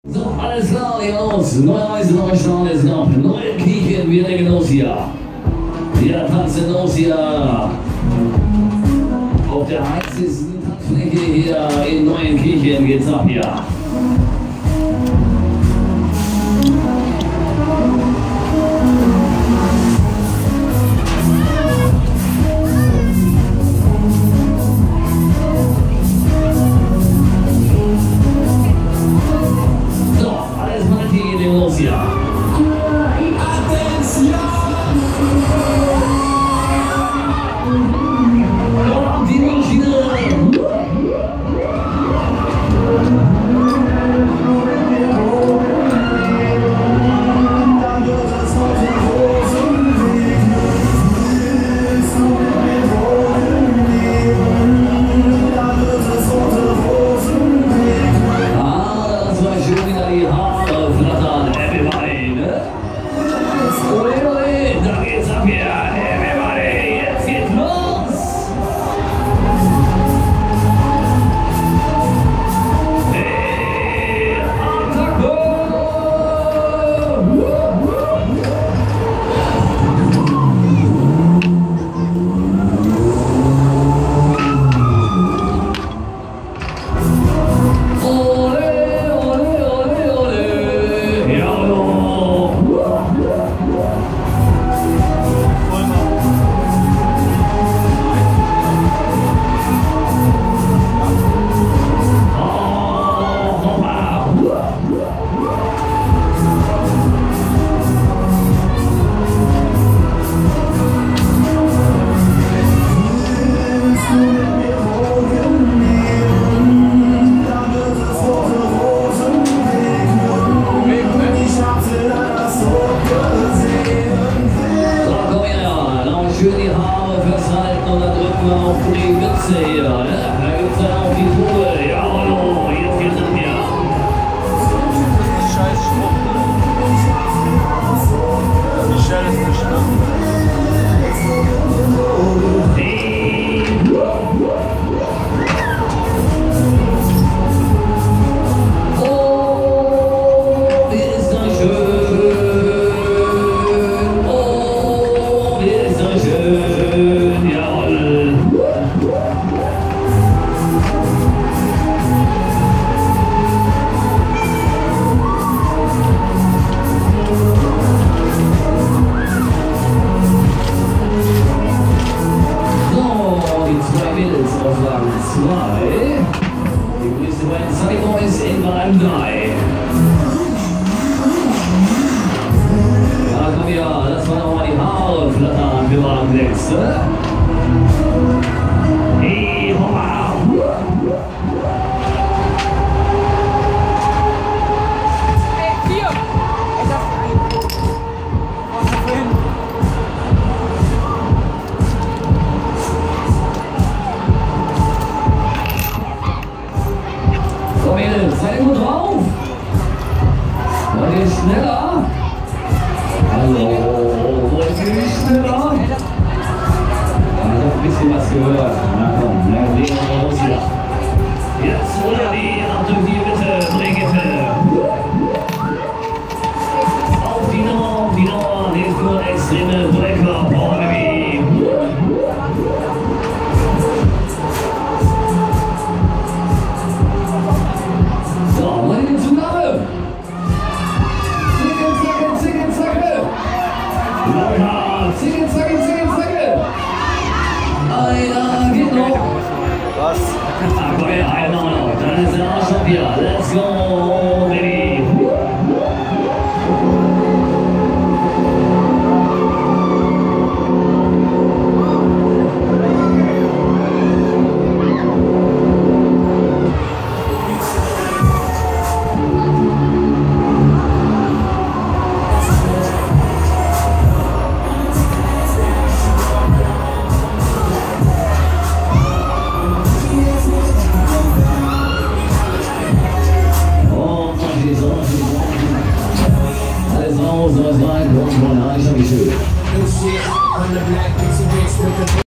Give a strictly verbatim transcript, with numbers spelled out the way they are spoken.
So, alles klar, hier los. Neue Reise, neue Sterne ist noch. Neue Kirchen, wir legen los hier. Wir tanzen los hier. Auf der heißesten Tanzfläche hier in Neuenkirchen geht's ab hier. Schön die Haare festhalten und dann drücken wir auf die Mütze hier. Ne? Da gibt es dann auch die Truhe. Ja, hallo, jetzt geht's ab hier. Scheiß Schmuck. Die Schelle ist nicht schlimm. Oh, wie ist das schön. Oh, wie ist das schön. Jawohl. Auslagen zwei. Die größte bei den Sunny Boys in Wagen drei. Ja, komm ja, lass mal nochmal die Haare flattern für Wagen sechs. Hey, hoppa! Hey, vier! Ich darf ein. Was ist hin? Seid ihr gut drauf? Wollt ihr schneller? Hallo, wollt ihr schneller? Ich hab ein bisschen was gehört. Na komm, na, legen wir los hier. Jetzt oder die ab durch die Mitte, Brigitte. Auf die Nummer, auf die Nummer, nicht nur extreme Brecker, Power Baby. Zicke, zacke, zicke, zacke! Einer geht noch! Was? Ach komm her, einer noch! Dann ist der Arsch auf hier! Let's go, baby! Alles raus, alles rein, und von Reich, wie schön.